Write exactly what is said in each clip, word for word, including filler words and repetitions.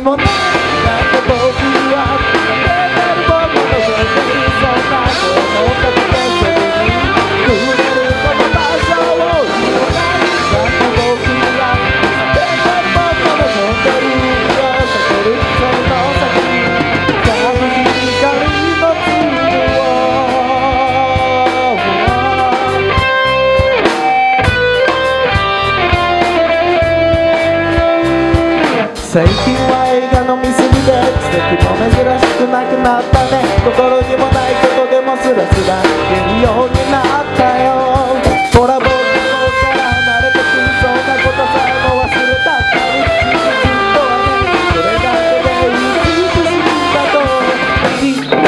もないなんて僕は食べてる僕のそばにそんなことをかけてすぐに触れるこの場所を言わないなんて僕は食べてる僕のそばに避けるその先に寒い光の粒を最近は映画の見過ぎで奇跡も珍しくなくなったね心にもないことでもスラスラ言えるようになったよほら僕もから離れてくそんなことさえも忘れた寂しいずっとはねそれだけで美しいんだと言って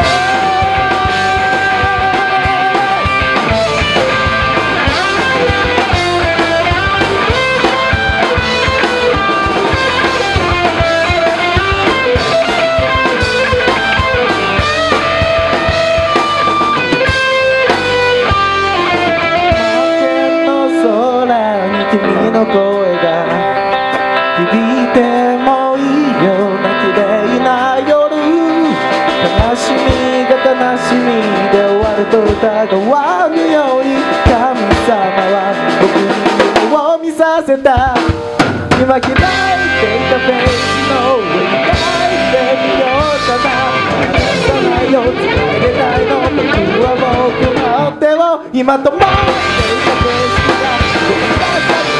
君の声が響いてもいいような綺麗な夜悲しみが悲しみで終わると歌が終わるように神様は僕に夢を見させた今開いていたページの上に書いてみようかな話さないよ伝えれないの僕は僕の手を今止まっていたページが